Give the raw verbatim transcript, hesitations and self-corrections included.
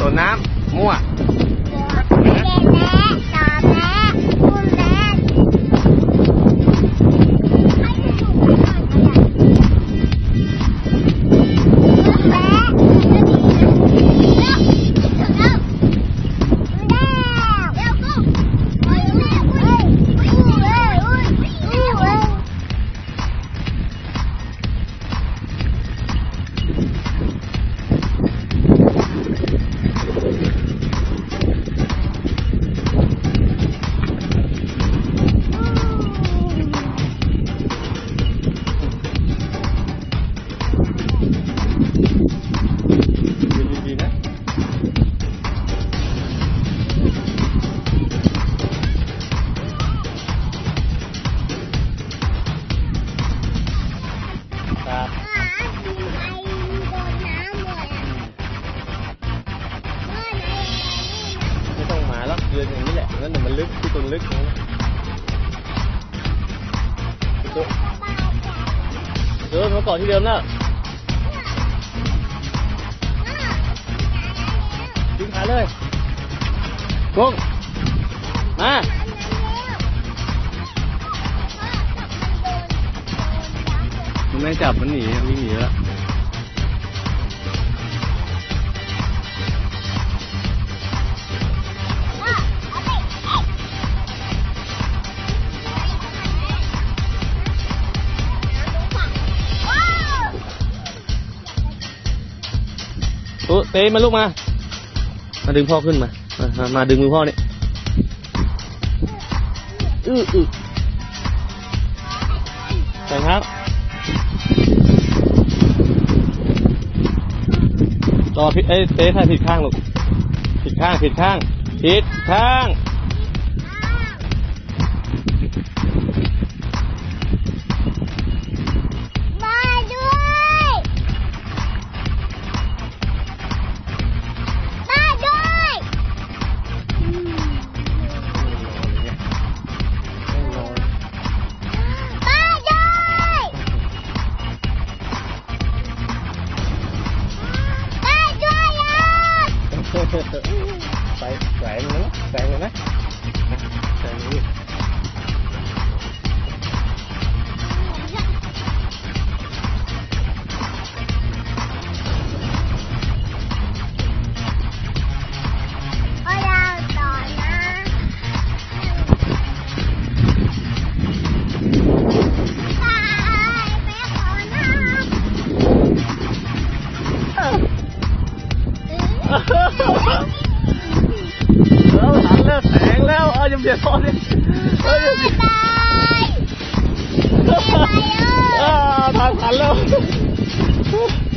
ดน้ำมั่วไม่ต้องมาแล้วเดินอย่างนี้แหละนั่นมันลึกที่ตรงลึกนะเดินมาก่อนที่เดิมแล้วดึงขาเลยกุ้งมามันไม่จับมันหนีวิ่งหนีแล้วเต้มาลูกมามาดึงพ่อขึ้นมามามาดึงมือพ่อนี่อื้ออื้อใส่ครับต่อผิดเอ้เต้ใส่ผิดข้างลูกผิดข้างผิดข้างผิดข้างใส่ใส่เลยนะใส่เลยนะใส่เลยแล้วหันแล้วแสงแล้วเอาอย่าเบียดพ่อดิเฮ้ยตายตายแล้วอ่าทางหันแล้ว